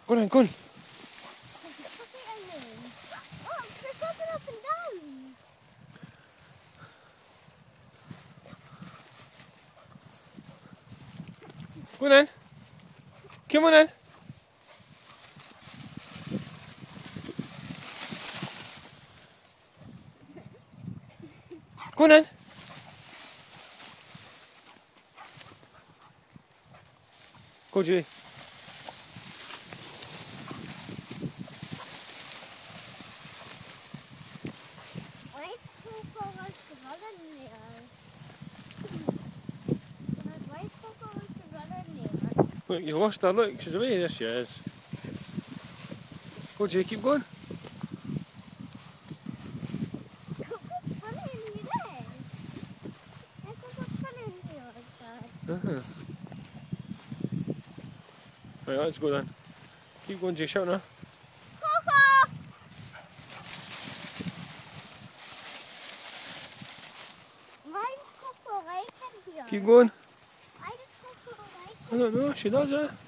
Go on, go on. Oh, they're jumping up and down. Go on then. Come on then. Go on then. Go, Julie. Why is Coco like the running there? Why is Coco like the running there? Look, you lost her. Look, she's away. There she is. Go, Julie, keep going. Coco's running in there. Why is Coco running here like that? Right, let's go then. Keep going, Jay. Shout now. Coco! Why is Coco like in here? Keep going. Why does Coco like I don't know. She does it.